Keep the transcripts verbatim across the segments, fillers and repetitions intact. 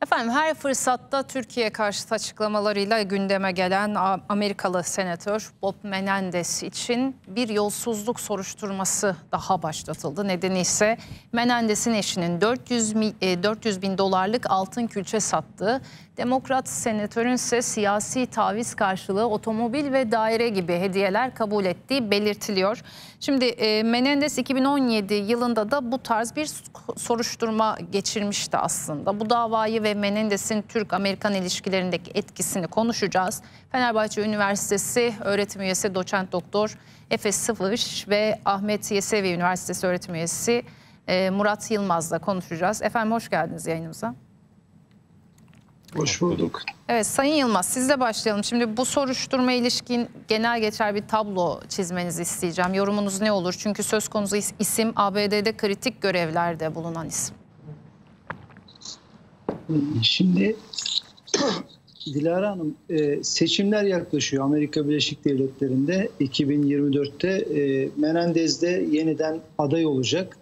Efendim her fırsatta Türkiye karşıtı açıklamalarıyla gündeme gelen Amerikalı senatör Bob Menendez için bir yolsuzluk soruşturması daha başlatıldı. Nedeni ise Menendez'in eşinin dört yüz bin dolarlık altın külçe sattığı, Demokrat senatörün ise siyasi taviz karşılığı otomobil ve daire gibi hediyeler kabul ettiği belirtiliyor. Şimdi e, Menendez iki bin on yedi yılında da bu tarz bir soruşturma geçirmişti aslında. Bu davayı ve Menendez'in Türk-Amerikan ilişkilerindeki etkisini konuşacağız. Fenerbahçe Üniversitesi öğretim üyesi doçent doktor Efe Sıvış ve Ahmet Yesevi Üniversitesi öğretim üyesi e, Murat Yılmaz'la konuşacağız. Efendim hoş geldiniz yayınımıza. Hoş bulduk. Evet Sayın Yılmaz, sizle başlayalım. Şimdi bu soruşturma ilişkin genel geçer bir tablo çizmenizi isteyeceğim. Yorumunuz ne olur? Çünkü söz konusu isim A B D'de kritik görevlerde bulunan isim. Şimdi Dilara Hanım, seçimler yaklaşıyor Amerika Birleşik Devletleri'nde. iki bin yirmi dörtte Menendez de yeniden aday olacak.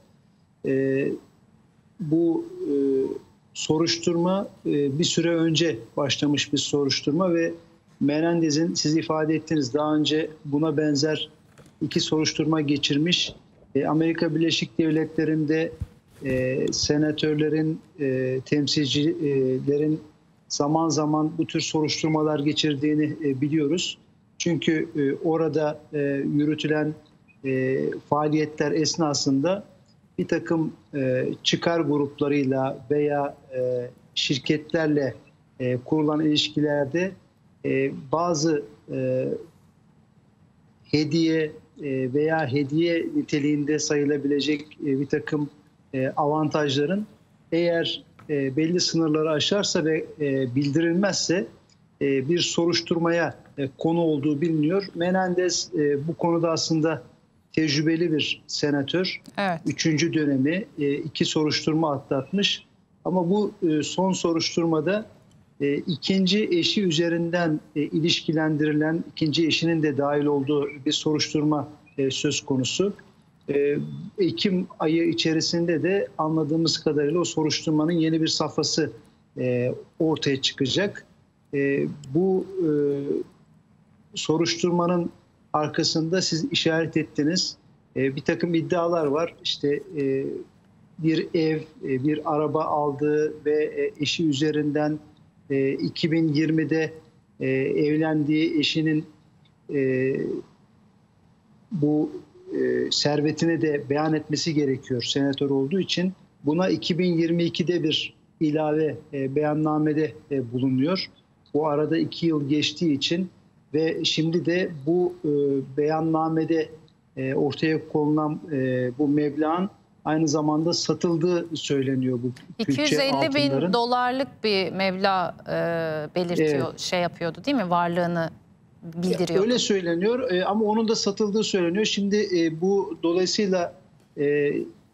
Bu soruşturma bir süre önce başlamış bir soruşturma ve Menendez'in, siz ifade ettiniz, daha önce buna benzer iki soruşturma geçirmiş. Amerika Birleşik Devletleri'nde e, senatörlerin, e, temsilcilerin zaman zaman bu tür soruşturmalar geçirdiğini e, biliyoruz. Çünkü e, orada e, yürütülen e, faaliyetler esnasında bir takım e, çıkar gruplarıyla veya e, şirketlerle e, kurulan ilişkilerde e, bazı e, hediye e, veya hediye niteliğinde sayılabilecek e, bir takım e, avantajların eğer e, belli sınırları aşarsa ve e, bildirilmezse e, bir soruşturmaya e, konu olduğu biliniyor. Menendez e, bu konuda aslında tecrübeli bir senatör. Evet. Üçüncü dönemi, iki soruşturma atlatmış. Ama bu son soruşturmada ikinci eşi üzerinden ilişkilendirilen, ikinci eşinin de dahil olduğu bir soruşturma söz konusu. Ekim ayı içerisinde de anladığımız kadarıyla o soruşturmanın yeni bir safhası ortaya çıkacak. Bu soruşturmanın arkasında siz işaret ettiniz. E, bir takım iddialar var. İşte e, bir ev, e, bir araba aldığı ve e, eşi üzerinden e, iki bin yirmide e, evlendiği eşinin e, bu e, servetini de beyan etmesi gerekiyor senatör olduğu için. Buna iki bin yirmi ikide bir ilave e, beyannamede e, bulunuyor. Bu arada iki yıl geçtiği için ve şimdi de bu e, beyannamede e, ortaya konulan e, bu meblağın aynı zamanda satıldığı söyleniyor bu iki yüz elli bin dolarlık bir meblağ e, belirtiyor, evet. Şey yapıyordu değil mi? Varlığını bildiriyor. Öyle söyleniyor e, ama onun da satıldığı söyleniyor. Şimdi e, bu dolayısıyla e,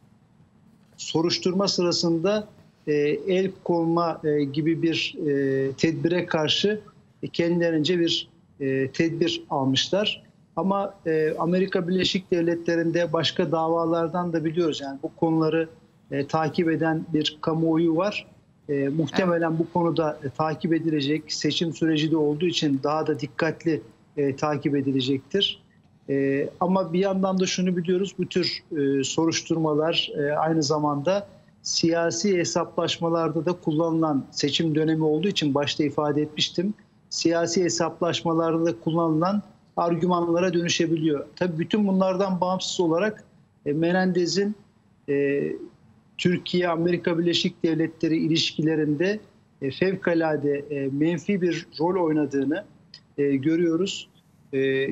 soruşturma sırasında e, el konma e, gibi bir e, tedbire karşı e, kendilerince bir E, tedbir almışlar. Ama e, Amerika Birleşik Devletleri'nde başka davalardan da biliyoruz. Yani bu konuları e, takip eden bir kamuoyu var. E, muhtemelen evet. Bu konuda e, takip edilecek. Seçim süreci de olduğu için daha da dikkatli e, takip edilecektir. E, ama bir yandan da şunu biliyoruz. Bu tür e, soruşturmalar e, aynı zamanda siyasi hesaplaşmalarda da kullanılan, seçim dönemi olduğu için başta ifade etmiştim, siyasi hesaplaşmalarda da kullanılan argümanlara dönüşebiliyor. Tabii bütün bunlardan bağımsız olarak e, Menendez'in e, Türkiye-Amerika Birleşik Devletleri ilişkilerinde e, fevkalade e, menfi bir rol oynadığını e, görüyoruz. E,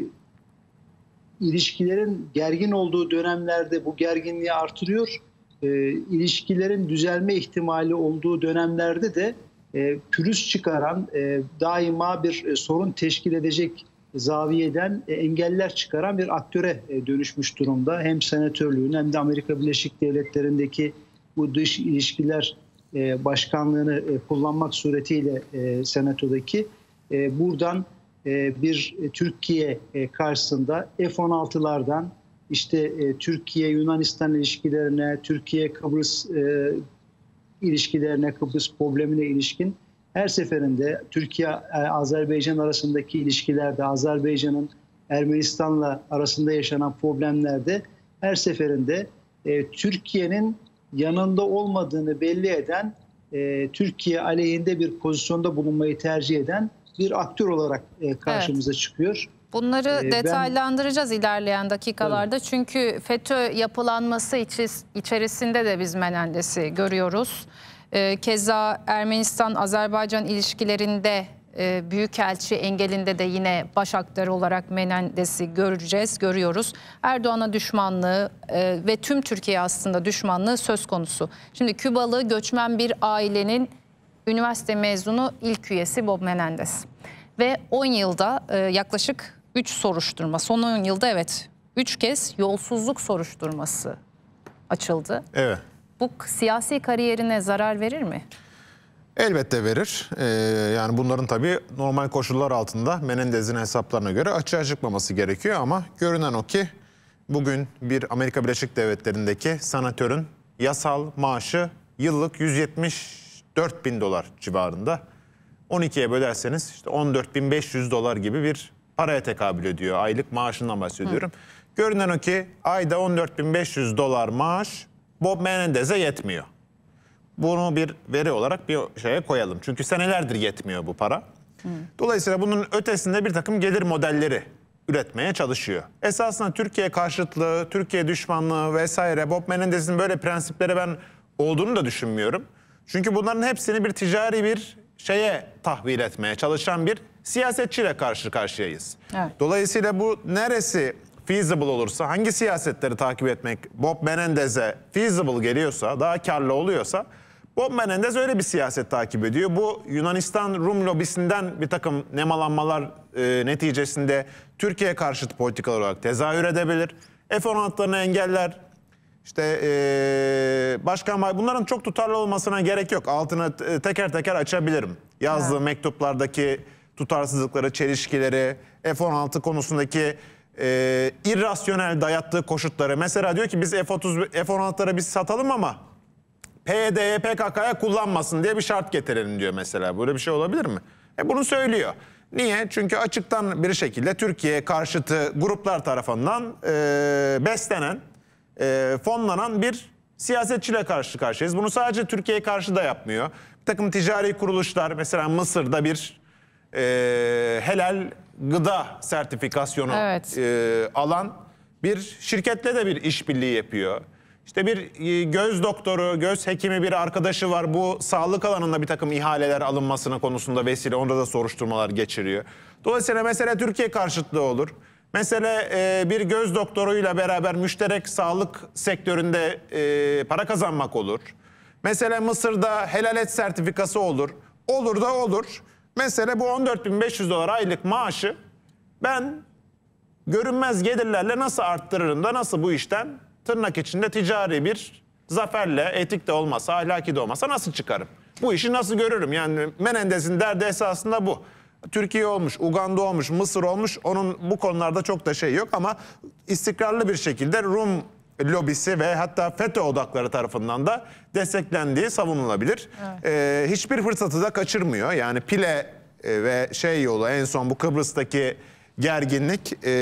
ilişkilerin gergin olduğu dönemlerde bu gerginliği artırıyor. E, ilişkilerin düzelme ihtimali olduğu dönemlerde de E, pürüz çıkaran, e, daima bir e, sorun teşkil edecek zaviyeden e, engeller çıkaran bir aktöre e, dönüşmüş durumda. Hem senatörlüğün hem de Amerika Birleşik Devletleri'ndeki bu dış ilişkiler e, başkanlığını e, kullanmak suretiyle e, senatodaki e, buradan e, bir e, Türkiye e, karşısında F on altılardan işte e, Türkiye-Yunanistan ilişkilerine, Türkiye-Kıbrıs e, ilişkilerine, Kıbrıs problemine ilişkin her seferinde Türkiye-Azerbaycan arasındaki ilişkilerde, Azerbaycan'ın Ermenistan'la arasında yaşanan problemlerde her seferinde e, Türkiye'nin yanında olmadığını belli eden, e, Türkiye aleyhinde bir pozisyonda bulunmayı tercih eden bir aktör olarak e, karşımıza evet. çıkıyor. Bunları ee, detaylandıracağız ben, ilerleyen dakikalarda. Evet. Çünkü FETÖ yapılanması içerisinde de biz Menendes'i görüyoruz. Ee, keza Ermenistan-Azerbaycan ilişkilerinde e, Büyükelçi engelinde de yine baş aktör olarak Menendes'i göreceğiz, görüyoruz. Erdoğan'a düşmanlığı e, ve tüm Türkiye aslında düşmanlığı söz konusu. Şimdi Kübalı göçmen bir ailenin üniversite mezunu ilk üyesi Bob Menendez. Ve on yılda e, yaklaşık üç soruşturma, son on yılda evet üç kez yolsuzluk soruşturması açıldı. Evet. Bu siyasi kariyerine zarar verir mi? Elbette verir. Ee, yani bunların tabii normal koşullar altında Menendez'in hesaplarına göre açığa çıkmaması gerekiyor. Ama görünen o ki bugün bir Amerika Birleşik Devletleri'ndeki senatörün yasal maaşı yıllık yüz yetmiş dört bin dolar civarında. on ikiye bölerseniz işte on dört bin beş yüz dolar gibi bir paraya tekabül ediyor. Aylık maaşından bahsediyorum. Hı. Görünen o ki ayda on dört bin beş yüz dolar maaş Bob Menendez'e yetmiyor. Bunu bir veri olarak bir şeye koyalım. Çünkü senelerdir yetmiyor bu para. Hı. Dolayısıyla bunun ötesinde bir takım gelir modelleri üretmeye çalışıyor. Esasında Türkiye karşıtlığı, Türkiye düşmanlığı vesaire Bob Menendez'in böyle prensipleri ben olduğunu da düşünmüyorum. Çünkü bunların hepsini bir ticari bir şeye tahvil etmeye çalışan bir siyasetçiyle karşı karşıyayız. Evet. Dolayısıyla bu neresi feasible olursa, hangi siyasetleri takip etmek Bob Menendez'e feasible geliyorsa, daha karlı oluyorsa Bob Menendez öyle bir siyaset takip ediyor. Bu Yunanistan Rum lobisinden bir takım nemalanmalar e, neticesinde Türkiye karşıtı politikalar olarak tezahür edebilir. F on altılarını engeller. İşte ee, Başkan Bay, bunların çok tutarlı olmasına gerek yok. Altını teker teker açabilirim. Yazdığı evet. mektuplardaki tutarsızlıkları, çelişkileri, F on altı konusundaki e, irrasyonel dayattığı koşutları. Mesela diyor ki biz F otuz, F on altıları biz satalım ama P Y D'ye, P K K'ya kullanmasın diye bir şart getirelim diyor mesela. Böyle bir şey olabilir mi? E bunu söylüyor. Niye? Çünkü açıktan bir şekilde Türkiye karşıtı gruplar tarafından e, beslenen, E, fonlanan bir siyasetçiyle karşı karşıyayız. Bunu sadece Türkiye'ye karşı da yapmıyor. Bir takım ticari kuruluşlar, mesela Mısır'da bir e, helal gıda sertifikasyonu evet. e, alan bir şirketle de bir işbirliği yapıyor. İşte bir e, göz doktoru, göz hekimi bir arkadaşı var. Bu sağlık alanında bir takım ihaleler alınmasına konusunda vesile. Onda da soruşturmalar geçiriyor. Dolayısıyla mesele Türkiye karşıtlığı olur. Mesela e, bir göz doktoruyla beraber müşterek sağlık sektöründe e, para kazanmak olur. Mesela Mısır'da helal et sertifikası olur. Olur da olur. Mesela bu on dört bin beş yüz dolar aylık maaşı ben görünmez gelirlerle nasıl arttırırım da nasıl bu işten tırnak içinde ticari bir zaferle, etik de olmasa, ahlaki de olmasa nasıl çıkarım? Bu işi nasıl görürüm? Yani Menendez'in derdi esasında bu. Türkiye olmuş, Uganda olmuş, Mısır olmuş. Onun bu konularda çok da şey yok ama istikrarlı bir şekilde Rum lobisi ve hatta FETÖ odakları tarafından da desteklendiği savunulabilir. Evet. Ee, hiçbir fırsatı da kaçırmıyor. Yani Pile e, ve şey yolu, en son bu Kıbrıs'taki gerginlik e,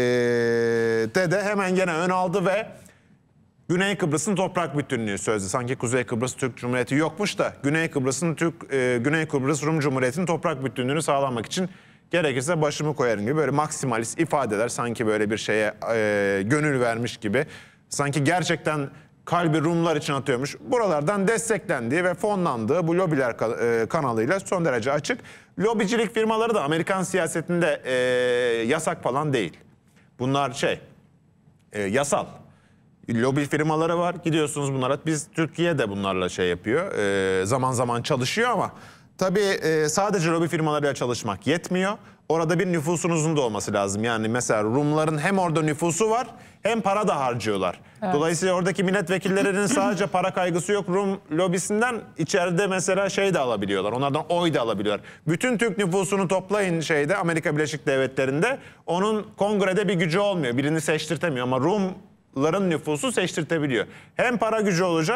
de de hemen gene ön aldı ve Güney Kıbrıs'ın toprak bütünlüğü sözlü. Sanki Kuzey Kıbrıs Türk Cumhuriyeti yokmuş da Güney Kıbrıs'ın Türk e, Güney Kıbrıs Rum Cumhuriyeti'nin toprak bütünlüğünü sağlamak için gerekirse başımı koyarım gibi böyle maksimalist ifadeler, sanki böyle bir şeye e, gönül vermiş gibi, sanki gerçekten kalbi Rumlar için atıyormuş. Buralardan desteklendiği ve fonlandığı bu lobiler e, kanalıyla son derece açık. Lobicilik firmaları da Amerikan siyasetinde e, yasak falan değil. Bunlar şey e, yasal. Lobi firmaları var, gidiyorsunuz bunlara. Biz Türkiye de bunlarla şey yapıyor, e, zaman zaman çalışıyor ama tabii e, sadece lobi firmalarıyla çalışmak yetmiyor. Orada bir nüfusunuzun da olması lazım. Yani mesela Rumların hem orada nüfusu var hem para da harcıyorlar. Evet. Dolayısıyla oradaki milletvekillerinin sadece para kaygısı yok. Rum lobisinden içeride mesela şey de alabiliyorlar. Onlardan oy da alabiliyorlar. Bütün Türk nüfusunu toplayın şeyde, Amerika Birleşik Devletleri'nde. Onun kongrede bir gücü olmuyor. Birini seçtirtemiyor ama Rumların nüfusu seçtirtebiliyor. Hem para gücü olacak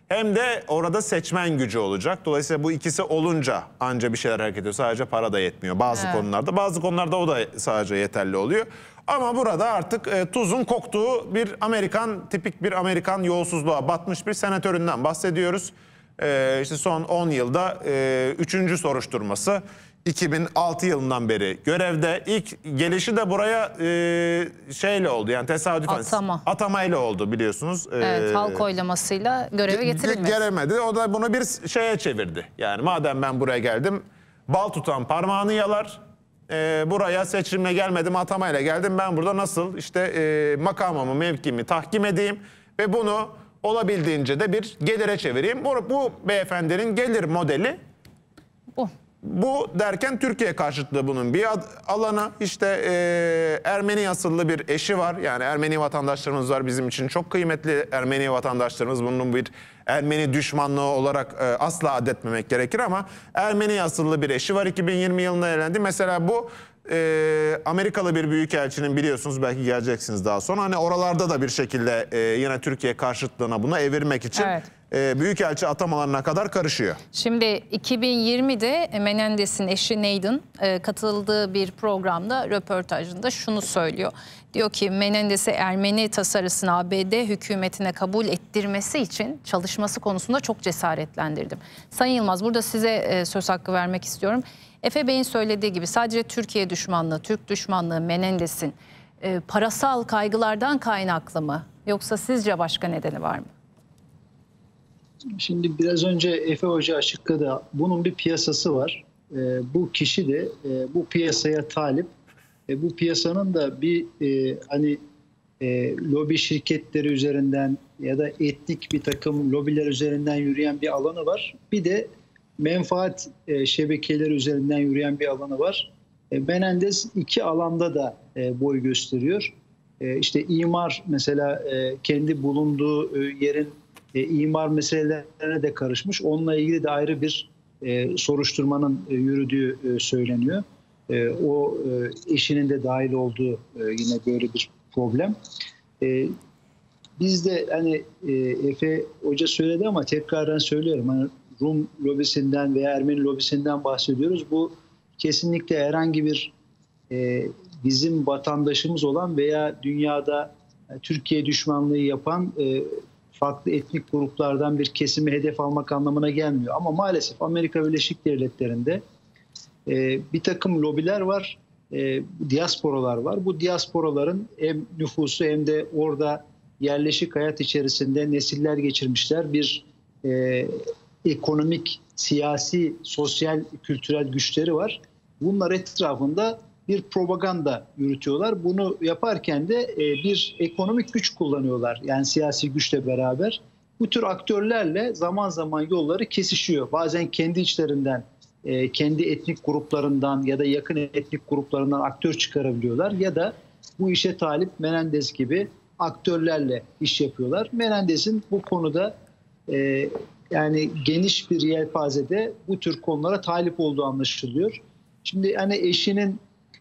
hem de orada seçmen gücü olacak. Dolayısıyla bu ikisi olunca anca bir şeyler hareket ediyor. Sadece para da yetmiyor bazı Evet. konularda. Bazı konularda o da sadece yeterli oluyor. Ama burada artık e, tuzun koktuğu bir Amerikan, tipik bir Amerikan yolsuzluğa batmış bir senatöründen bahsediyoruz. E, işte son on yılda e, üçüncü soruşturması. iki bin altı yılından beri görevde. İlk gelişi de buraya e, şeyle oldu, yani tesadüfen. Atama. Atamayla oldu biliyorsunuz. Evet, E, halk oylamasıyla göreve Ge- getirilmedi. Gelemedi. O da bunu bir şeye çevirdi. Yani madem ben buraya geldim, bal tutan parmağını yalar. Ee, buraya seçimle gelmedim, atamayla geldim. Ben burada nasıl işte e, makamımı, mevkimi tahkim edeyim ve bunu olabildiğince de bir gelire çevireyim. Bu, bu beyefendinin gelir modeli Bu. bu derken Türkiye karşıtlığı bunun bir ad- alanı. İşte e, Ermeni asıllı bir eşi var. Yani Ermeni vatandaşlarımız var, bizim için çok kıymetli Ermeni vatandaşlarımız. Bunun bir Ermeni düşmanlığı olarak e, asla adetmemek gerekir ama Ermeni asıllı bir eşi var. iki bin yirmi yılında evlendi. Mesela bu e, Amerikalı bir büyükelçinin, biliyorsunuz belki geleceksiniz daha sonra. Hani oralarda da bir şekilde e, yine Türkiye karşıtlığına buna evirmek için Evet. e, büyükelçi atamalarına kadar karışıyor. Şimdi iki bin yirmide Menendez'in eşi Nathan e, katıldığı bir programda, röportajında şunu söylüyor. Diyor ki Menendez'e Ermeni tasarısını A B D hükümetine kabul ettirmesi için çalışması konusunda çok cesaretlendirdim. Sayın Yılmaz, burada size e, söz hakkı vermek istiyorum. Efe Bey'in söylediği gibi sadece Türkiye düşmanlığı, Türk düşmanlığı Menendez'in e, parasal kaygılardan kaynaklı mı? Yoksa sizce başka nedeni var mı? Şimdi biraz önce Efe Hoca açıkladı. Bunun bir piyasası var. E, bu kişi de e, bu piyasaya talip. E, bu piyasanın da bir e, hani e, lobi şirketleri üzerinden ya da etnik bir takım lobiler üzerinden yürüyen bir alanı var. Bir de menfaat e, şebekeleri üzerinden yürüyen bir alanı var. E, Menendez iki alanda da e, boy gösteriyor. E, işte imar mesela e, kendi bulunduğu e, yerin e, imar meselelerine de karışmış. Onunla ilgili de ayrı bir e, soruşturmanın e, yürüdüğü e, söyleniyor. E, o e, eşinin de dahil olduğu e, yine böyle bir problem. E, biz de hani e, Efe Hoca söyledi ama tekrardan söylüyorum. Hani Rum lobisinden veya Ermeni lobisinden bahsediyoruz. Bu kesinlikle herhangi bir e, bizim vatandaşımız olan veya dünyada e, Türkiye düşmanlığı yapan e, farklı etnik gruplardan bir kesimi hedef almak anlamına gelmiyor. Ama maalesef Amerika Birleşik Devletleri'nde e, bir takım lobiler var, e, diasporalar var. Bu diasporaların hem nüfusu hem de orada yerleşik hayat içerisinde nesiller geçirmişler bir e, ekonomik, siyasi, sosyal, kültürel güçleri var. Bunlar etrafında bir propaganda yürütüyorlar. Bunu yaparken de e, bir ekonomik güç kullanıyorlar. Yani siyasi güçle beraber. Bu tür aktörlerle zaman zaman yolları kesişiyor. Bazen kendi içlerinden, e, kendi etnik gruplarından ya da yakın etnik gruplarından aktör çıkarabiliyorlar. Ya da bu işe talip Menendez gibi aktörlerle iş yapıyorlar. Menendez'in bu konuda e, yani geniş bir yelpazede bu tür konulara talip olduğu anlaşılıyor. Şimdi hani eşinin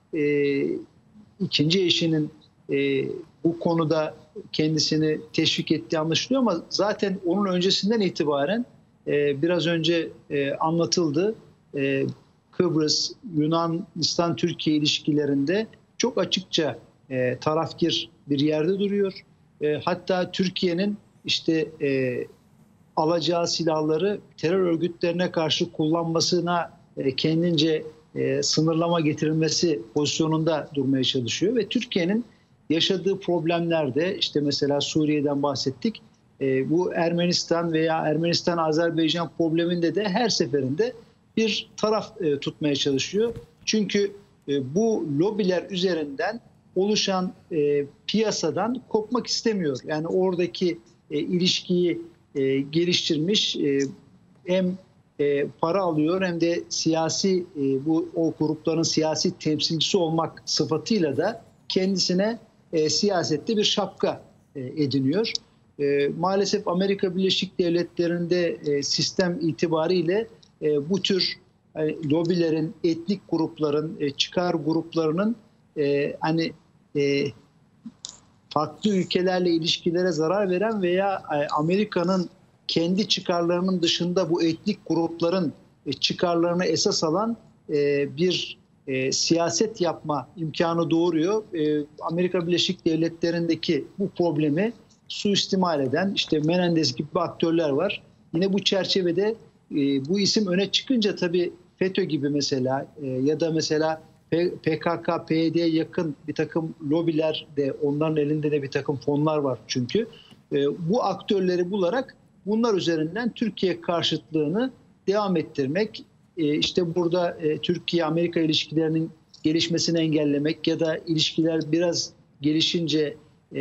e, ikinci eşinin e, bu konuda kendisini teşvik ettiği anlaşılıyor ama zaten onun öncesinden itibaren e, biraz önce e, anlatıldı. E, Kıbrıs, Yunanistan, Türkiye ilişkilerinde çok açıkça e, tarafkir bir yerde duruyor. E, hatta Türkiye'nin işte e, alacağı silahları terör örgütlerine karşı kullanmasına e, kendince e, sınırlama getirilmesi pozisyonunda durmaya çalışıyor ve Türkiye'nin yaşadığı problemlerde işte mesela Suriye'den bahsettik. E, bu Ermenistan veya Ermenistan-Azerbaycan probleminde de her seferinde bir taraf e, tutmaya çalışıyor. Çünkü e, bu lobiler üzerinden oluşan e, piyasadan kopmak istemiyor. Yani oradaki e, ilişkiyi e, geliştirmiş, e, hem e, para alıyor hem de siyasi e, bu o grupların siyasi temsilcisi olmak sıfatıyla da kendisine e, siyasette bir şapka e, ediniyor. E, maalesef Amerika Birleşik Devletleri'nde e, sistem itibariyle e, bu tür e, lobilerin, etnik grupların, e, çıkar gruplarının e, hani e, farklı ülkelerle ilişkilere zarar veren veya e, Amerika'nın kendi çıkarlarının dışında bu etnik grupların çıkarlarını esas alan bir siyaset yapma imkanı doğuruyor. Amerika Birleşik Devletleri'ndeki bu problemi suistimal eden işte Menendez gibi aktörler var. Yine bu çerçevede bu isim öne çıkınca tabii FETÖ gibi mesela ya da mesela P K K, P Y D'ye yakın bir takım lobiler de, onların elinde de bir takım fonlar var çünkü. Bu aktörleri bularak bunlar üzerinden Türkiye karşıtlığını devam ettirmek, işte burada Türkiye-Amerika ilişkilerinin gelişmesini engellemek ya da ilişkiler biraz gelişince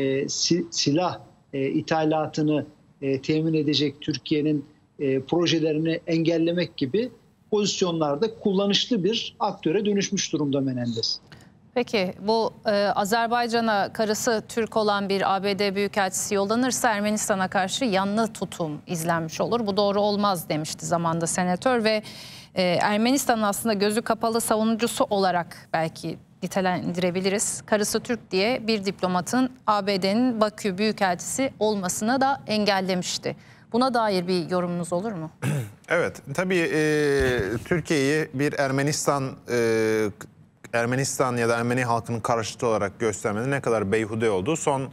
silah ithalatını temin edecek Türkiye'nin projelerini engellemek gibi pozisyonlarda kullanışlı bir aktöre dönüşmüş durumda Menendez. Peki bu e, Azerbaycan'a karısı Türk olan bir A B D Büyükelçisi yollanırsa Ermenistan'a karşı yanlı tutum izlenmiş olur. Bu doğru olmaz demişti zamanda senatör ve e, Ermenistan'ın aslında gözü kapalı savunucusu olarak belki nitelendirebiliriz. Karısı Türk diye bir diplomatın A B D'nin Bakü Büyükelçisi olmasını da engellemişti. Buna dair bir yorumunuz olur mu? Evet, tabii e, Türkiye'yi bir Ermenistan e, Ermenistan ya da Ermeni halkının karşıtı olarak göstermenin ne kadar beyhude olduğu son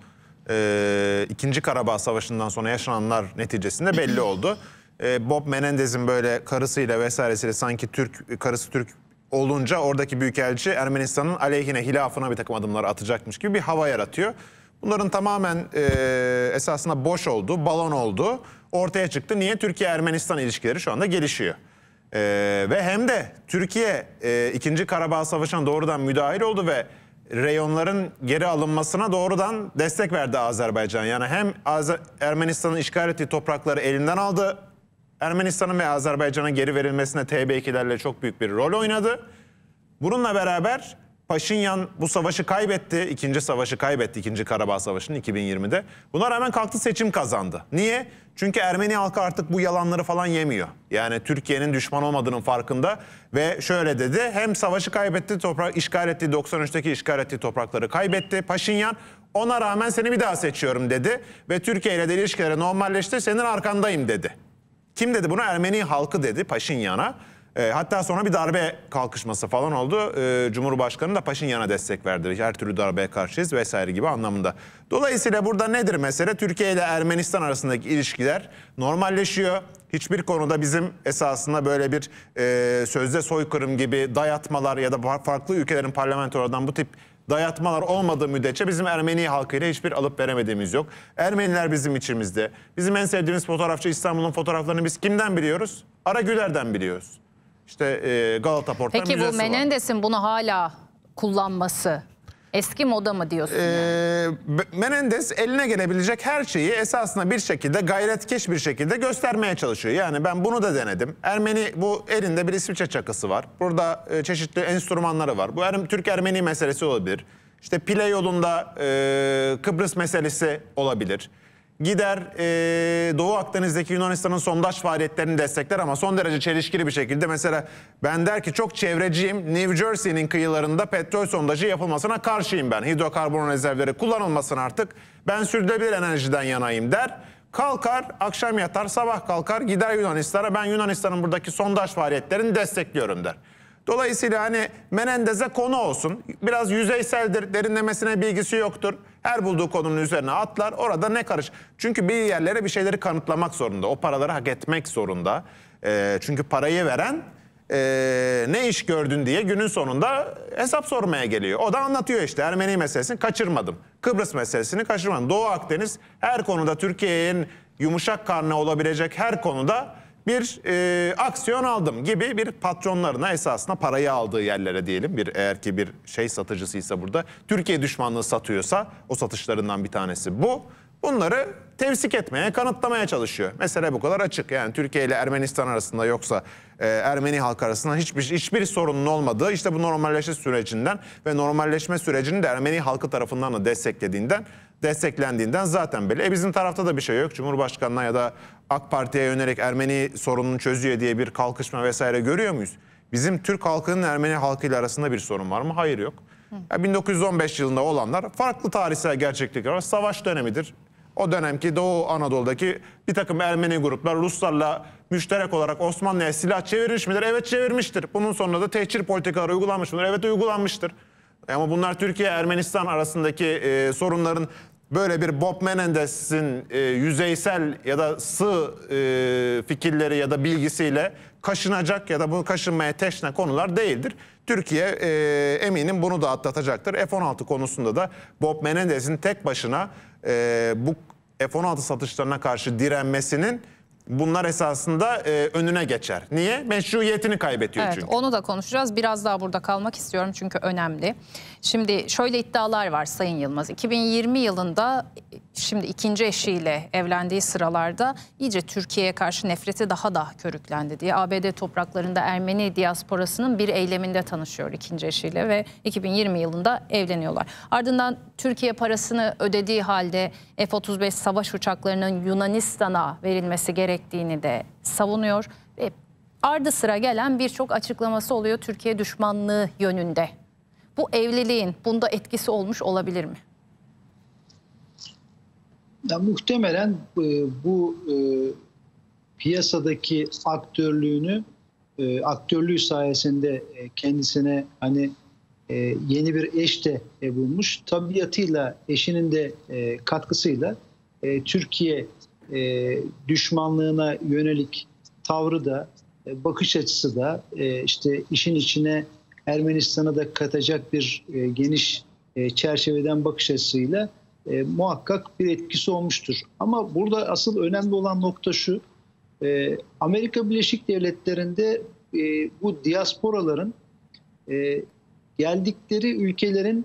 e, ikinci Karabağ Savaşı'ndan sonra yaşananlar neticesinde belli oldu. E, Bob Menendez'in böyle karısıyla vesairesiyle sanki Türk karısı Türk olunca oradaki büyükelçi Ermenistan'ın aleyhine, hilafına bir takım adımlar atacakmış gibi bir hava yaratıyor. Bunların tamamen e, esasında boş olduğu, balon olduğu ortaya çıktı. Niye? Türkiye-Ermenistan ilişkileri şu anda gelişiyor. Ee, ve hem de Türkiye e, ikinci Karabağ Savaşı'na doğrudan müdahil oldu ve reyonların geri alınmasına doğrudan destek verdi Azerbaycan. Yani hem Azer Ermenistan'ın işgal ettiği toprakları elinden aldı, Ermenistan'ın ve Azerbaycan'a geri verilmesine T B ikilerle çok büyük bir rol oynadı. Bununla beraber Paşinyan bu savaşı kaybetti, ikinci savaşı kaybetti, ikinci Karabağ Savaşı'nın iki bin yirmide. Buna rağmen kalktı seçim kazandı. Niye? Çünkü Ermeni halkı artık bu yalanları falan yemiyor. Yani Türkiye'nin düşman olmadığının farkında ve şöyle dedi, hem savaşı kaybetti, toprak işgal ettiği doksan üçteki işgal ettiği toprakları kaybetti Paşinyan. Ona rağmen seni bir daha seçiyorum dedi ve Türkiye ile de ilişkileri normalleşti, senin arkandayım dedi. Kim dedi bunu? Ermeni halkı dedi Paşinyan'a. E, hatta sonra bir darbe kalkışması falan oldu. E, Cumhurbaşkanı da Paşinyan'a destek verdi. Her türlü darbeye karşıyız vesaire gibi anlamında. Dolayısıyla burada nedir mesele? Türkiye ile Ermenistan arasındaki ilişkiler normalleşiyor. Hiçbir konuda bizim esasında böyle bir e, sözde soykırım gibi dayatmalar ya da farklı ülkelerin parlamentolarından bu tip dayatmalar olmadığı müddetçe bizim Ermeni halkıyla hiçbir alıp veremediğimiz yok. Ermeniler bizim içimizde. Bizim en sevdiğimiz fotoğrafçı İstanbul'un fotoğraflarını biz kimden biliyoruz? Ara Güler'den biliyoruz. İşte e, Galata Port'ta Peki müzesi bu Menendez'in bunu hala kullanması eski moda mı diyorsun? Ee, yani? Menendez eline gelebilecek her şeyi esasında bir şekilde gayretkeş bir şekilde göstermeye çalışıyor. Yani ben bunu da denedim. Ermeni, bu elinde bir İsviçre çakısı var. Burada e, çeşitli enstrümanları var. Bu er, Türk-Ermeni meselesi olabilir. İşte Pile yolunda e, Kıbrıs meselesi olabilir. Gider e, Doğu Akdeniz'deki Yunanistan'ın sondaj faaliyetlerini destekler ama son derece çelişkili bir şekilde. Mesela ben der ki çok çevreciyim, New Jersey'nin kıyılarında petrol sondajı yapılmasına karşıyım ben. Hidrokarbon rezervleri kullanılmasın artık, ben sürdürülebilir enerjiden yanayım der. Kalkar, akşam yatar, sabah kalkar, gider Yunanistan'a, ben Yunanistan'ın buradaki sondaj faaliyetlerini destekliyorum der. Dolayısıyla hani Menendez'e konu olsun. Biraz yüzeyseldir, derinlemesine bilgisi yoktur. Her bulduğu konunun üzerine atlar, orada ne karış. Çünkü bir yerlere bir şeyleri kanıtlamak zorunda. O paraları hak etmek zorunda. E, çünkü parayı veren e, ne iş gördün diye günün sonunda hesap sormaya geliyor. O da anlatıyor işte, Ermeni meselesini kaçırmadım. Kıbrıs meselesini kaçırmadım. Doğu Akdeniz her konuda Türkiye'nin yumuşak karnı olabilecek her konuda bir e, aksiyon aldım gibi bir patronlarına esasında parayı aldığı yerlere diyelim, bir eğer ki bir şey satıcısıysa burada Türkiye düşmanlığı satıyorsa o satışlarından bir tanesi bu. Bunları tevsik etmeye, kanıtlamaya çalışıyor. Mesele bu kadar açık. Yani Türkiye ile Ermenistan arasında yoksa e, Ermeni halk arasında hiçbir hiçbir sorunun olmadığı, işte bu normalleşme sürecinden ve normalleşme sürecini de Ermeni halkı tarafından da desteklediğinden, desteklendiğinden zaten belli. E bizim tarafta da bir şey yok. Cumhurbaşkanına ya da AK Parti'ye yönelik Ermeni sorununu çözüyor diye bir kalkışma vesaire görüyor muyuz? Bizim Türk halkının Ermeni halkıyla arasında bir sorun var mı? Hayır, yok. Ya bin dokuz yüz on beş yılında olanlar farklı tarihsel gerçeklikler var. Savaş dönemidir. O dönemki Doğu Anadolu'daki bir takım Ermeni gruplar Ruslarla müşterek olarak Osmanlı'ya silah çevirmiş midir? Evet, çevirmiştir. Bunun sonunda da tehcir politikaları uygulanmış mıdır? Evet, uygulanmıştır. Ama bunlar Türkiye-Ermenistan arasındaki e, sorunların böyle bir Bob Menendez'in e, yüzeysel ya da sığ e, fikirleri ya da bilgisiyle kaşınacak ya da bunu kaşınmaya teşne konular değildir. Türkiye e, eminim bunu da atlatacaktır. F on altı konusunda da Bob Menendez'in tek başına e, bu F on altı satışlarına karşı direnmesinin bunlar esasında e, önüne geçer. Niye? Meşruiyetini kaybediyor Evet, çünkü. onu da konuşacağız. Biraz daha burada kalmak istiyorum çünkü önemli. Şimdi şöyle iddialar var Sayın Yılmaz. iki bin yirmi yılında şimdi ikinci eşiyle evlendiği sıralarda iyice Türkiye'ye karşı nefreti daha da körüklendi diye. A B D topraklarında Ermeni diasporasının bir eyleminde tanışıyor ikinci eşiyle ve iki bin yirmi yılında evleniyorlar. Ardından Türkiye parasını ödediği halde F otuz beş savaş uçaklarının Yunanistan'a verilmesi gerektiğini de savunuyor. Ve ardı sıra gelen birçok açıklaması oluyor Türkiye düşmanlığı yönünde. Bu evliliğin bunda etkisi olmuş olabilir mi? Ya, muhtemelen e, bu e, piyasadaki aktörlüğünü e, aktörlüğü sayesinde e, kendisine hani e, yeni bir eş de e, bulmuş. Tabiatıyla, eşinin de e, katkısıyla e, Türkiye e, düşmanlığına yönelik tavrı da e, bakış açısı da e, işte işin içine Ermenistan'ı da katacak bir e, geniş e, çerçeveden bakış açısıyla e, muhakkak bir etkisi olmuştur. Ama burada asıl önemli olan nokta şu: e, Amerika Birleşik Devletleri'nde e, bu diasporaların e, geldikleri ülkelerin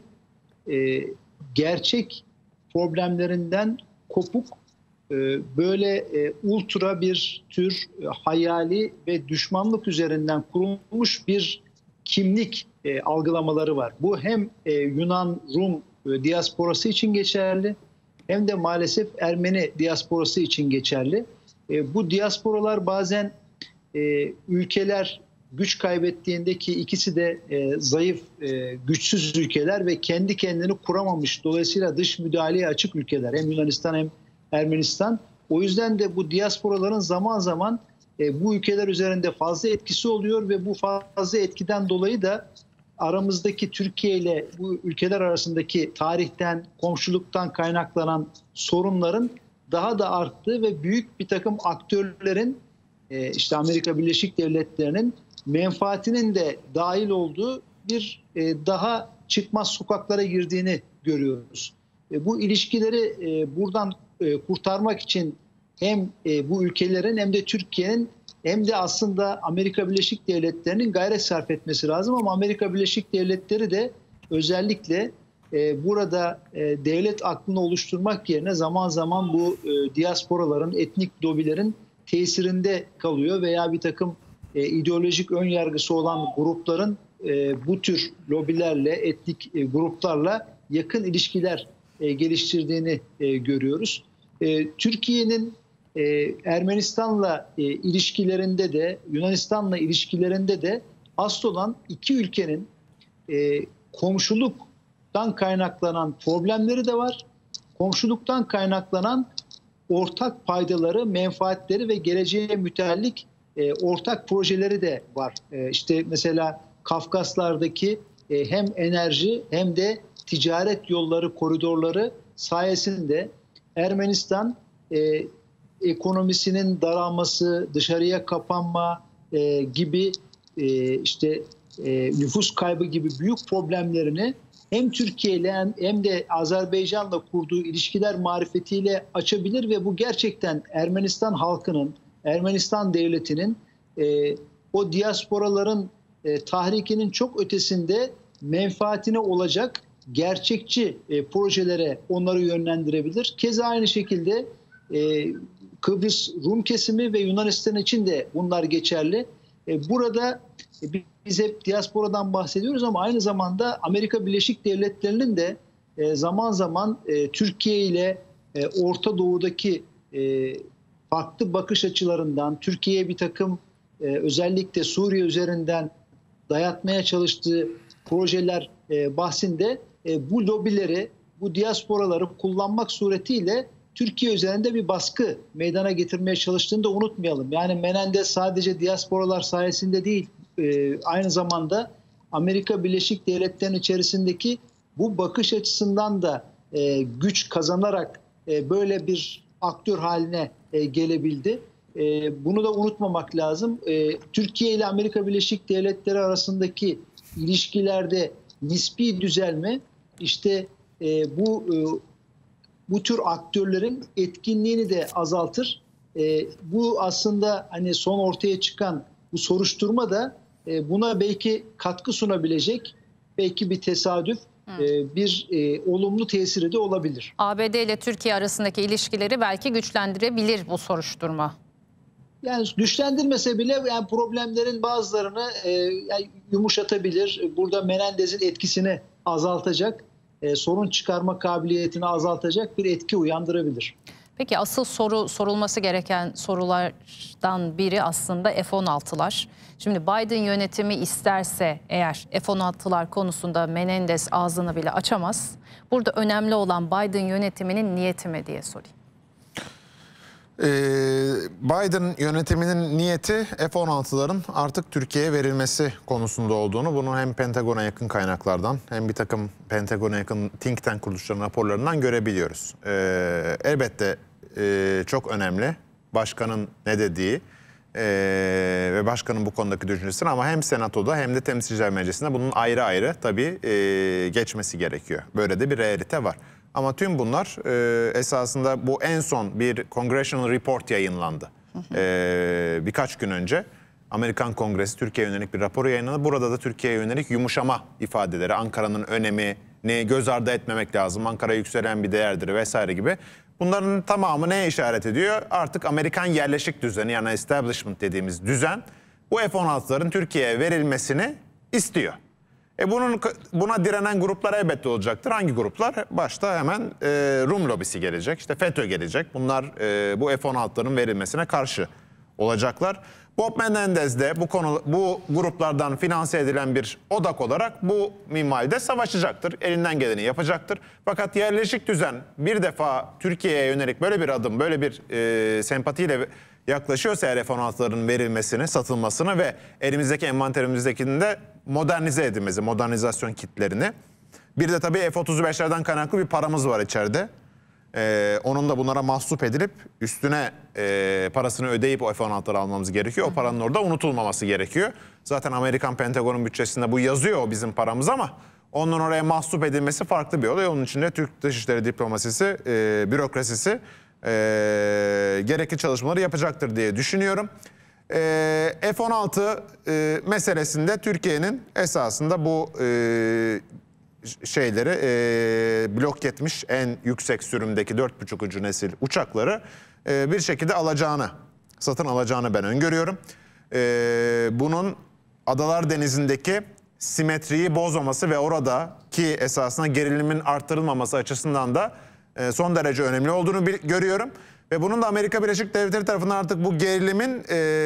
e, gerçek problemlerinden kopuk e, böyle e, ultra bir tür e, hayali ve düşmanlık üzerinden kurulmuş bir kimlik e, algılamaları var. Bu hem e, Yunan, Rum e, diasporası için geçerli hem de maalesef Ermeni diasporası için geçerli. E, bu diasporalar bazen e, ülkeler güç kaybettiğinde, ki ikisi de e, zayıf, e, güçsüz ülkeler ve kendi kendini kuramamış, dolayısıyla dış müdahaleye açık ülkeler. Hem Yunanistan hem Ermenistan. O yüzden de bu diasporaların zaman zaman e, bu ülkeler üzerinde fazla etkisi oluyor ve bu fazla etkiden dolayı da aramızdaki Türkiye ile bu ülkeler arasındaki tarihten, komşuluktan kaynaklanan sorunların daha da arttığı ve büyük bir takım aktörlerin, e, işte Amerika Birleşik Devletleri'nin menfaatinin de dahil olduğu bir e, daha çıkmaz sokaklara girdiğini görüyoruz. E, bu ilişkileri e, buradan e, kurtarmak için hem e, bu ülkelerin hem de Türkiye'nin hem de aslında Amerika Birleşik Devletleri'nin gayret sarf etmesi lazım. Ama Amerika Birleşik Devletleri de özellikle e, burada e, devlet aklını oluşturmak yerine zaman zaman bu e, diasporaların, etnik lobilerin tesirinde kalıyor veya bir takım e, ideolojik önyargısı olan grupların e, bu tür lobilerle, etnik e, gruplarla yakın ilişkiler e, geliştirdiğini e, görüyoruz. E, Türkiye'nin e, Ermenistan'la e, ilişkilerinde de, Yunanistan'la ilişkilerinde de asıl olan iki ülkenin e, komşuluktan kaynaklanan problemleri de var. Komşuluktan kaynaklanan ortak paydaları, menfaatleri ve geleceğe müteallik e, ortak projeleri de var. E, işte mesela Kafkaslardaki e, hem enerji hem de ticaret yolları, koridorları sayesinde Ermenistan e, ekonomisinin daralması, dışarıya kapanma e, gibi e, işte e, nüfus kaybı gibi büyük problemlerini hem Türkiye ile hem de Azerbaycan'la kurduğu ilişkiler marifetiyle açabilir ve bu gerçekten Ermenistan halkının, Ermenistan devletinin e, o diasporaların e, tahrikinin çok ötesinde menfaatine olacak gerçekçi e, projelere onları yönlendirebilir. Keza aynı şekilde e, Kıbrıs Rum kesimi ve Yunanistan için de bunlar geçerli. E, burada e, biz hep diasporadan bahsediyoruz ama aynı zamanda Amerika Birleşik Devletleri'nin de e, zaman zaman e, Türkiye ile e, Orta Doğu'daki e, farklı bakış açılarından, Türkiye'ye bir takım e, özellikle Suriye üzerinden dayatmaya çalıştığı projeler e, bahsinde e, bu lobileri, bu diasporaları kullanmak suretiyle Türkiye üzerinde bir baskı meydana getirmeye çalıştığını da unutmayalım. Yani Menendez sadece diasporalar sayesinde değil, e, aynı zamanda Amerika Birleşik Devletleri'nin içerisindeki bu bakış açısından da e, güç kazanarak e, böyle bir aktör haline e, gelebildi. E, bunu da unutmamak lazım. E, Türkiye ile Amerika Birleşik Devletleri arasındaki ilişkilerde nispi düzelme işte e, bu e, bu tür aktörlerin etkinliğini de azaltır. E, bu aslında hani son ortaya çıkan bu soruşturma da e, buna belki katkı sunabilecek, belki bir tesadüf, e, bir e, olumlu tesiri de olabilir. A B D ile Türkiye arasındaki ilişkileri belki güçlendirebilir bu soruşturma. Yani güçlendirmese bile yani problemlerin bazılarını e, yani yumuşatabilir. Burada Menendez'in etkisini azaltacak, e, sorun çıkarma kabiliyetini azaltacak bir etki uyandırabilir. Peki asıl soru sorulması gereken sorulardan biri aslında F on altılar. Şimdi Biden yönetimi isterse eğer F on altılar konusunda Menendez ağzını bile açamaz. Burada önemli olan Biden yönetiminin niyeti mi diye sorayım. Biden yönetiminin niyeti F on altıların artık Türkiye'ye verilmesi konusunda olduğunu, bunu hem Pentagon'a yakın kaynaklardan hem bir takım Pentagon'a yakın think tank kuruluşlarının raporlarından görebiliyoruz. Ee, elbette e, çok önemli başkanın ne dediği e, ve başkanın bu konudaki düşüncesini, ama hem Senato'da hem de Temsilciler Meclisi'nde bunun ayrı ayrı tabii e, geçmesi gerekiyor. Böyle de bir realite var. Ama tüm bunlar e, esasında bu en son bir Congressional Report yayınlandı. Hı hı. E, birkaç gün önce Amerikan Kongresi Türkiye'ye yönelik bir raporu yayınladı. Burada da Türkiye'ye yönelik yumuşama ifadeleri, Ankara'nın önemini göz ardı etmemek lazım, Ankara yükselen bir değerdir vesaire gibi. Bunların tamamı neye işaret ediyor? Artık Amerikan yerleşik düzeni, yani establishment dediğimiz düzen bu F on altıların Türkiye'ye verilmesini istiyor. E bunun buna direnen gruplar elbette olacaktır. Hangi gruplar? Başta hemen e, Rum lobisi gelecek, işte FETÖ gelecek. Bunlar e, bu F on altıların verilmesine karşı olacaklar. Bob Menendez de bu konu bu gruplardan finanse edilen bir odak olarak bu minvalde savaşacaktır. Elinden geleni yapacaktır. Fakat yerleşik düzen bir defa Türkiye'ye yönelik böyle bir adım, böyle bir e, sempatiyle yaklaşıyorsa eğer F on altıların verilmesini, satılmasını ve elimizdeki envanterimizdekini de modernize edilmesi, modernizasyon kitlerini. Bir de tabii F otuz beşlerden kaynaklı bir paramız var içeride. Ee, onun da bunlara mahsup edilip üstüne e, parasını ödeyip o F on altıları almamız gerekiyor. O paranın orada unutulmaması gerekiyor. Zaten Amerikan Pentagon'un bütçesinde bu yazıyor, o bizim paramız, ama onun oraya mahsup edilmesi farklı bir olay. Onun için de Türk Dışişleri Diplomasisi, e, bürokrasisi e, gerekli çalışmaları yapacaktır diye düşünüyorum. E, F on altı e, meselesinde Türkiye'nin esasında bu e, şeyleri e, blok etmiş en yüksek sürümdeki dört buçukuncu nesil uçakları e, bir şekilde alacağını, satın alacağını ben öngörüyorum. E, bunun Adalar Denizi'ndeki simetriyi bozmaması ve oradaki esasında gerilimin arttırılmaması açısından da e, son derece önemli olduğunu bir, görüyorum. Ve bunun da Amerika Birleşik Devletleri tarafından artık bu gerilimin,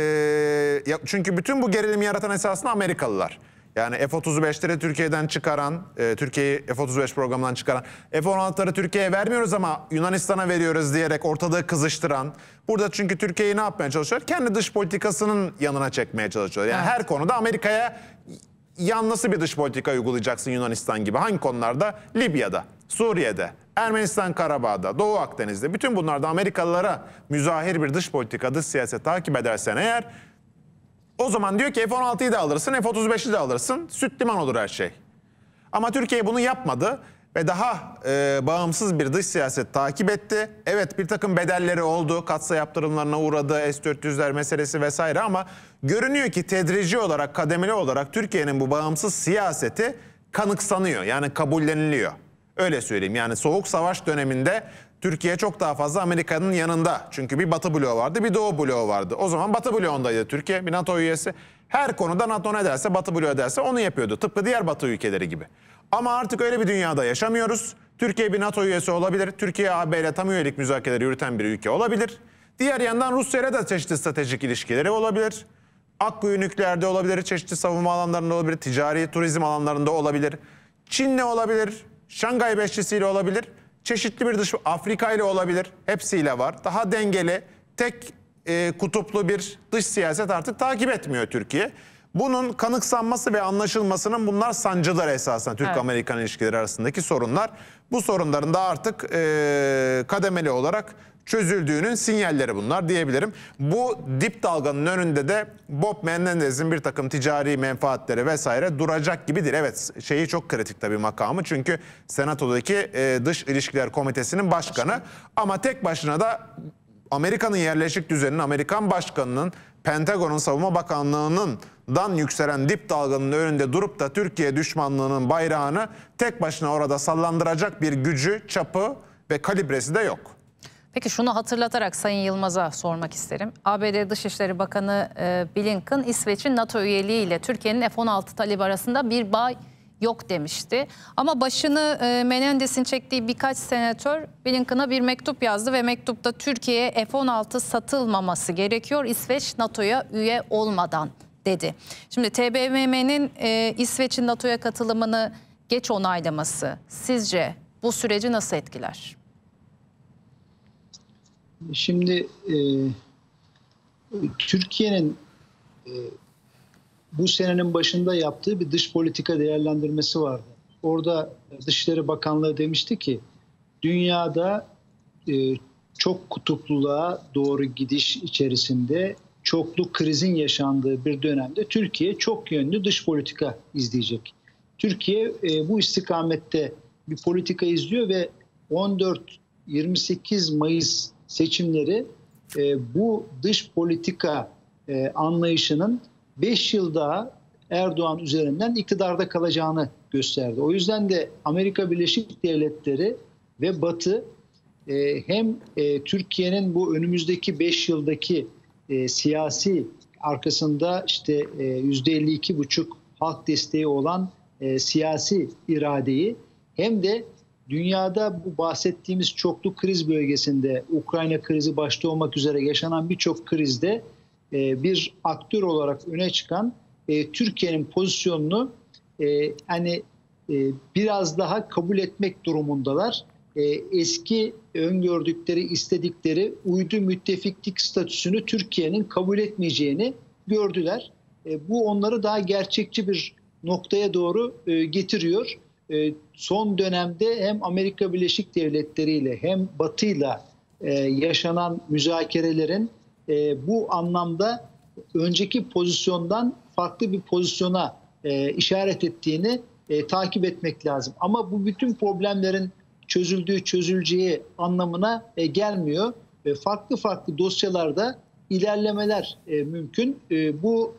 e, çünkü bütün bu gerilimi yaratan esasında Amerikalılar. Yani F otuz beşleri Türkiye'den çıkaran, e, Türkiye'yi F otuz beş programından çıkaran, F on altıları Türkiye'ye vermiyoruz ama Yunanistan'a veriyoruz diyerek ortalığı kızıştıran. Burada çünkü Türkiye'yi ne yapmaya çalışıyor? Kendi dış politikasının yanına çekmeye çalışıyor. Yani evet, her konuda Amerika'ya yanlısı bir dış politika uygulayacaksın Yunanistan gibi. Hangi konularda? Libya'da, Suriye'de, Ermenistan Karabağ'da, Doğu Akdeniz'de. Bütün bunlarda Amerikalılara müzahir bir dış politika, dış siyaset takip edersen eğer, o zaman diyor ki F on altıyı da alırsın, F otuz beşi de alırsın, süt liman olur her şey. Ama Türkiye bunu yapmadı ve daha e, bağımsız bir dış siyaset takip etti. Evet, bir takım bedelleri oldu, katsayı yaptırımlarına uğradı, S dört yüzler meselesi vesaire, ama görünüyor ki tedrici olarak, kademeli olarak Türkiye'nin bu bağımsız siyaseti kanıksanıyor, yani kabulleniliyor. Öyle söyleyeyim, yani Soğuk Savaş döneminde Türkiye çok daha fazla Amerika'nın yanında. Çünkü bir Batı bloğu vardı, bir Doğu bloğu vardı. O zaman Batı bloğundaydı Türkiye, bir NATO üyesi. Her konuda NATO ne derse, Batı bloğu derse onu yapıyordu. Tıpkı diğer Batı ülkeleri gibi. Ama artık öyle bir dünyada yaşamıyoruz. Türkiye bir NATO üyesi olabilir. Türkiye A B ile tam üyelik müzakereleri yürüten bir ülke olabilir. Diğer yandan Rusya'yla da çeşitli stratejik ilişkileri olabilir. Akkuyu nükleerde olabilir, çeşitli savunma alanlarında olabilir, ticari, turizm alanlarında olabilir. Çin'le olabilir, Şangay Beşlisi'yle olabilir. çeşitli bir dış, Afrika ile olabilir, hepsiyle var. Daha dengeli, tek e, kutuplu bir dış siyaset artık takip etmiyor Türkiye. Bunun kanıksanması ve anlaşılmasının bunlar sancılar esasen Türk-Amerikan evet. ilişkileri arasındaki sorunlar. Bu sorunların da artık e, kademeli olarak çözüldüğünün sinyalleri bunlar diyebilirim. Bu dip dalganın önünde de Bob Menendez'in bir takım ticari menfaatleri vesaire duracak gibi değil. Evet, şeyi çok kritik tabii makamı, çünkü Senato'daki e, Dış İlişkiler Komitesi'nin başkanı. Başkan. Ama tek başına da Amerika'nın yerleşik düzeninin, Amerikan başkanının, Pentagon'un, Savunma Bakanlığı'nın dan yükselen dip dalganın önünde durup da Türkiye düşmanlığının bayrağını tek başına orada sallandıracak bir gücü, çapı ve kalibresi de yok. Peki şunu hatırlatarak Sayın Yılmaz'a sormak isterim. A B D Dışişleri Bakanı Blinken, İsveç'in NATO üyeliği ile Türkiye'nin F on altı talebi arasında bir bağ yok demişti. Ama başını Menendez'in çektiği birkaç senatör Blinken'a bir mektup yazdı ve mektupta Türkiye'ye F on altı satılmaması gerekiyor, İsveç NATO'ya üye olmadan dedi. Şimdi T B M M'nin e, İsveç'in NATO'ya katılımını geç onaylaması sizce bu süreci nasıl etkiler? Şimdi e, Türkiye'nin e, bu senenin başında yaptığı bir dış politika değerlendirmesi vardı. Orada Dışişleri Bakanlığı demişti ki dünyada e, çok kutupluluğa doğru gidiş içerisinde çoklu krizin yaşandığı bir dönemde Türkiye çok yönlü dış politika izleyecek. Türkiye e, bu istikamette bir politika izliyor ve on dört yirmi sekiz Mayıs seçimleri e, bu dış politika e, anlayışının beş yıl daha Erdoğan üzerinden iktidarda kalacağını gösterdi. O yüzden de Amerika Birleşik Devletleri ve Batı e, hem e, Türkiye'nin bu önümüzdeki beş yıldaki e, siyasi arkasında işte e, yüzde elli iki buçuk halk desteği olan e, siyasi iradeyi, hem de dünyada bu bahsettiğimiz çoklu kriz bölgesinde, Ukrayna krizi başta olmak üzere yaşanan birçok krizde e, bir aktör olarak öne çıkan e, Türkiye'nin pozisyonunu e, hani e, biraz daha kabul etmek durumundalar. E, eski öngördükleri, istedikleri uydu müttefiklik statüsünü Türkiye'nin kabul etmeyeceğini gördüler. E, bu onları daha gerçekçi bir noktaya doğru e, getiriyor. E, son dönemde hem Amerika Birleşik Devletleri ile hem Batı ile yaşanan müzakerelerin e, bu anlamda önceki pozisyondan farklı bir pozisyona e, işaret ettiğini e, takip etmek lazım. Ama bu bütün problemlerin çözüldüğü, çözüleceği anlamına e, gelmiyor. E, farklı farklı dosyalarda ilerlemeler e, mümkün. E, bu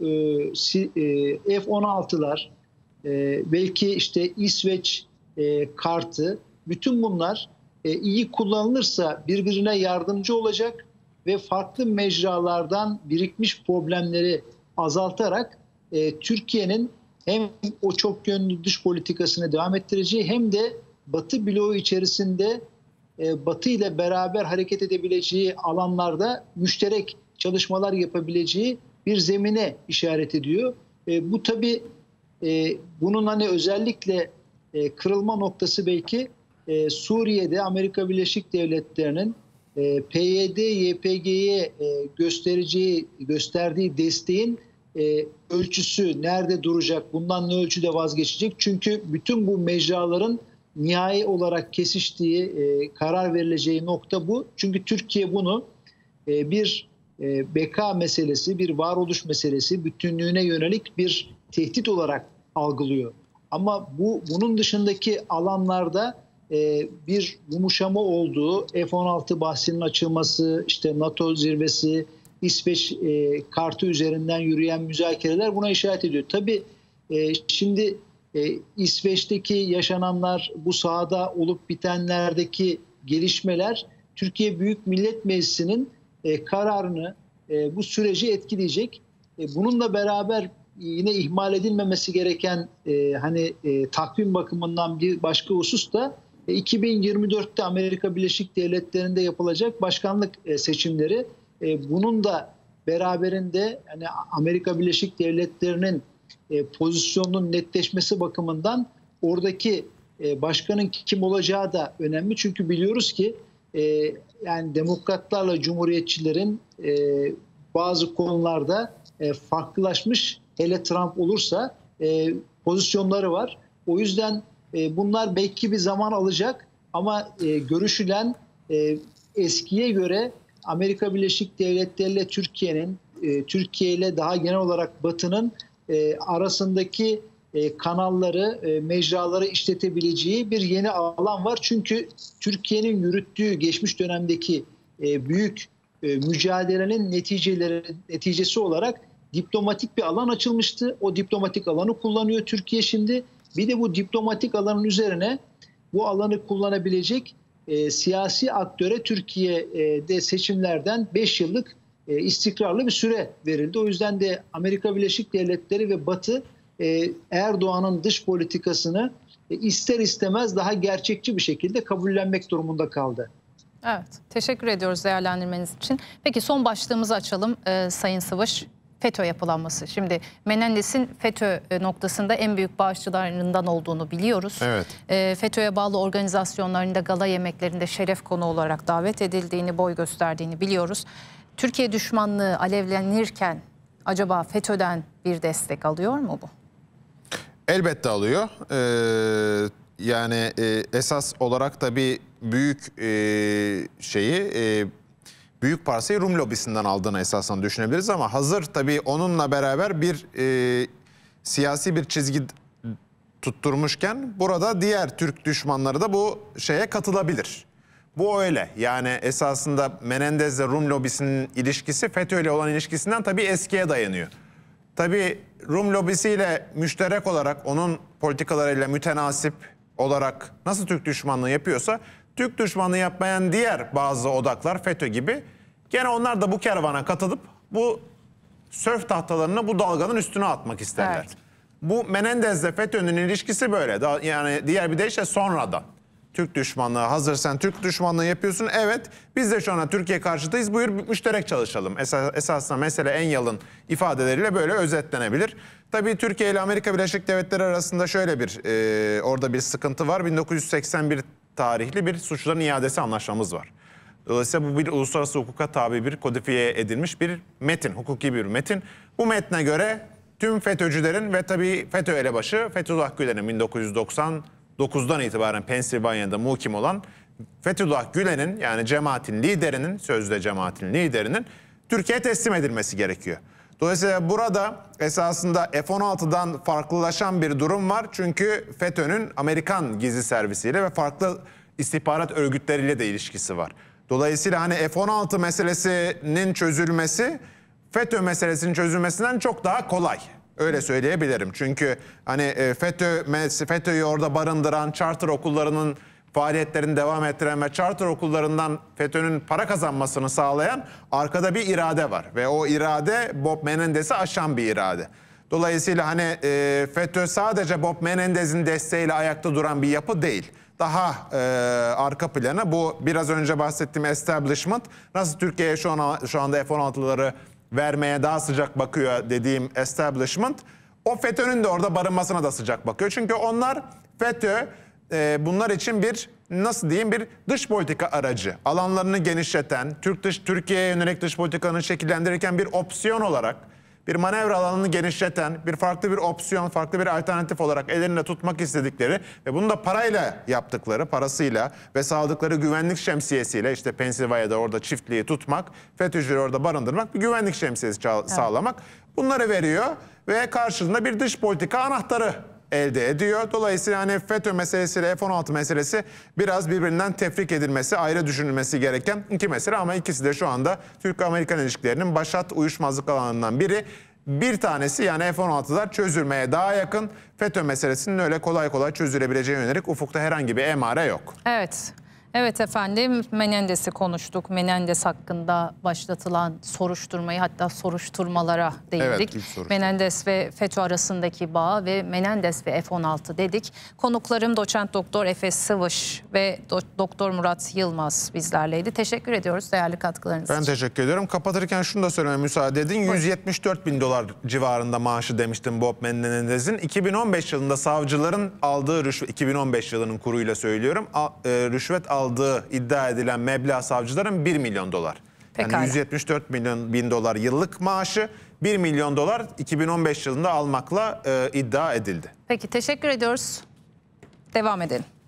e, F on altılar, e, belki işte İsveç e, kartı, bütün bunlar e, iyi kullanılırsa birbirine yardımcı olacak ve farklı mecralardan birikmiş problemleri azaltarak e, Türkiye'nin hem o çok yönlü dış politikasını devam ettireceği hem de Batı bloğu içerisinde e, Batı ile beraber hareket edebileceği alanlarda müşterek çalışmalar yapabileceği bir zemine işaret ediyor. E, bu tabii e, bunun hani özellikle e, kırılma noktası belki e, Suriye'de Amerika Birleşik Devletleri'nin e, P Y D Y P G'ye e, göstereceği gösterdiği desteğin e, ölçüsü nerede duracak? Bundan ne ölçüde vazgeçecek? Çünkü bütün bu mecraların nihai olarak kesiştiği, e, karar verileceği nokta bu. Çünkü Türkiye bunu e, bir e, beka meselesi, bir varoluş meselesi, bütünlüğüne yönelik bir tehdit olarak algılıyor. Ama bu bunun dışındaki alanlarda e, bir yumuşama olduğu, F on altı bahsinin açılması, işte NATO zirvesi, İsveç e, kartı üzerinden yürüyen müzakereler buna işaret ediyor. Tabii e, şimdi e, İsveç'teki yaşananlar, bu sahada olup bitenlerdeki gelişmeler Türkiye Büyük Millet Meclisi'nin e, kararını, e, bu süreci etkileyecek. E, bununla beraber yine ihmal edilmemesi gereken e, hani e, takvim bakımından bir başka husus da e, iki bin yirmi dörtte Amerika Birleşik Devletleri'nde yapılacak başkanlık e, seçimleri. E, bunun da beraberinde hani Amerika Birleşik Devletleri'nin e, pozisyonunun netleşmesi bakımından oradaki e, başkanın kim olacağı da önemli. Çünkü biliyoruz ki e, yani demokratlarla cumhuriyetçilerin e, bazı konularda e, farklılaşmış, hele Trump olursa e, pozisyonları var. O yüzden e, bunlar belki bir zaman alacak ama e, görüşülen e, eskiye göre Amerika Birleşik Devletleri ile Türkiye'nin, e, Türkiye ile daha genel olarak Batı'nın e, arasındaki e, kanalları, e, mecraları işletebileceği bir yeni alan var. Çünkü Türkiye'nin yürüttüğü geçmiş dönemdeki e, büyük e, mücadelenin neticeleri neticesi olarak diplomatik bir alan açılmıştı. O diplomatik alanı kullanıyor Türkiye şimdi. Bir de bu diplomatik alanın üzerine bu alanı kullanabilecek e, siyasi aktöre Türkiye'de seçimlerden beş yıllık e, istikrarlı bir süre verildi. O yüzden de Amerika Birleşik Devletleri ve Batı e, Erdoğan'ın dış politikasını e, ister istemez daha gerçekçi bir şekilde kabullenmek durumunda kaldı. Evet, teşekkür ediyoruz değerlendirmeniz için. Peki son başlığımızı açalım e, Sayın Sıvış. FETÖ yapılanması. Şimdi Menendez'in FETÖ noktasında en büyük bağışçılarından olduğunu biliyoruz. Evet. E, FETÖ'ye bağlı organizasyonlarında gala yemeklerinde şeref konu olarak davet edildiğini, boy gösterdiğini biliyoruz. Türkiye düşmanlığı alevlenirken acaba FETÖ'den bir destek alıyor mu bu? Elbette alıyor. Ee, yani e, esas olarak da bir büyük e, şeyi... E, büyük parçayı Rum lobisinden aldığını esasen düşünebiliriz ama hazır tabii onunla beraber bir e, siyasi bir çizgi tutturmuşken burada diğer Türk düşmanları da bu şeye katılabilir. Bu öyle. Yani esasında Menendez'le Rum lobisinin ilişkisi FETÖ ile olan ilişkisinden tabii eskiye dayanıyor. Tabii Rum lobisiyle müşterek olarak onun politikalarıyla mütenasip olarak nasıl Türk düşmanlığı yapıyorsa Türk düşmanlığı yapmayan diğer bazı odaklar FETÖ gibi gene onlar da bu kervana katılıp bu sörf tahtalarını bu dalganın üstüne atmak isterler. Evet. Bu Menendez'le FETÖ'nün ilişkisi böyle. Daha, yani diğer bir deyişle sonradan. Türk düşmanlığı hazır sen Türk düşmanlığı yapıyorsun. Evet biz de şu anda Türkiye karşıtıyız. Buyur müşterek çalışalım. Esas, esasında mesele en yalın ifadeleriyle böyle özetlenebilir. Tabii Türkiye ile Amerika Birleşik Devletleri arasında şöyle bir e, orada bir sıkıntı var. bin dokuz yüz seksen bir tarihli bir suçların iadesi anlaşmamız var. Dolayısıyla bu bir uluslararası hukuka tabi bir kodifiye edilmiş bir metin, hukuki bir metin. Bu metne göre tüm FETÖ'cülerin ve tabii FETÖ elebaşı Fethullah Gülen'in bin dokuz yüz doksan dokuzdan itibaren Pensilvanya'da muhkim olan Fethullah Gülen'in yani cemaatin liderinin, sözde cemaatin liderinin Türkiye'ye teslim edilmesi gerekiyor. Dolayısıyla burada esasında F on altıdan farklılaşan bir durum var. Çünkü FETÖ'nün Amerikan gizli servisiyle ve farklı istihbarat örgütleriyle de ilişkisi var. Dolayısıyla hani F on altı meselesinin çözülmesi FETÖ meselesinin çözülmesinden çok daha kolay. Öyle söyleyebilirim. Çünkü hani FETÖ, FETÖ'yü orada barındıran charter okullarının faaliyetlerini devam ettiren ve charter okullarından FETÖ'nün para kazanmasını sağlayan arkada bir irade var. Ve o irade Bob Menendez'i aşan bir irade. Dolayısıyla hani e, FETÖ sadece Bob Menendez'in desteğiyle ayakta duran bir yapı değil. Daha e, arka plana bu biraz önce bahsettiğim establishment nasıl Türkiye'ye şu, an, şu anda F on altıları vermeye daha sıcak bakıyor dediğim establishment o FETÖ'nün de orada barınmasına da sıcak bakıyor. Çünkü onlar FETÖ e, bunlar için bir nasıl diyeyim bir dış politika aracı. Alanlarını genişleten, Türk dış Türkiye'ye yönelik dış politikanı şekillendirirken bir opsiyon olarak bir manevra alanını genişleten, bir farklı bir opsiyon, farklı bir alternatif olarak ellerinde tutmak istedikleri ve bunu da parayla yaptıkları, parasıyla ve sağladıkları güvenlik şemsiyesiyle işte Pensilvanya'da orada çiftliği tutmak, FETÖ'cüleri orada barındırmak, bir güvenlik şemsiyesi evet. sağlamak. Bunları veriyor ve karşılığında bir dış politika anahtarı elde ediyor. Dolayısıyla hani FETÖ meselesiyle F on altı meselesi biraz birbirinden tefrik edilmesi, ayrı düşünülmesi gereken iki mesele ama ikisi de şu anda Türk-Amerikan ilişkilerinin başat uyuşmazlık alanlarından biri. Bir tanesi yani F on altılar çözülmeye daha yakın. FETÖ meselesinin öyle kolay kolay çözülebileceği yönelik ufukta herhangi bir emare yok. Evet. Evet efendim, Menendes'i konuştuk. Menendes hakkında başlatılan soruşturmayı, hatta soruşturmalara değindik. Evet, ilk soruşturma. Menendez ve FETÖ arasındaki bağ ve Menendez ve F on altı dedik. Konuklarım doçent doktor Efe Sıvış ve do doktor Murat Yılmaz bizlerleydi. Teşekkür ediyoruz değerli katkılarınız Ben için. teşekkür ediyorum. Kapatırken şunu da söylemeye müsaade edin. yüz yetmiş dört bin dolar civarında maaşı demiştim Bob Menendez'in. iki bin on beş yılında savcıların aldığı rüşvet, iki bin on beş yılının kuruyla söylüyorum, a, e, rüşvet aldığı iddia edilen meblağ savcıların bir milyon dolar. Pekala. Yani yüz yetmiş dört milyon bin dolar yıllık maaşı, bir milyon dolar iki bin on beş yılında almakla e, iddia edildi. Peki teşekkür ediyoruz. Devam edelim.